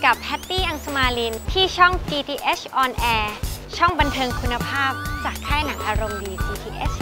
กับแพตตี้อังสมาลินที่ช่อง GTH on Air ช่องบันเทิงคุณภาพจากค่ายหนังอารมณ์ดี GTH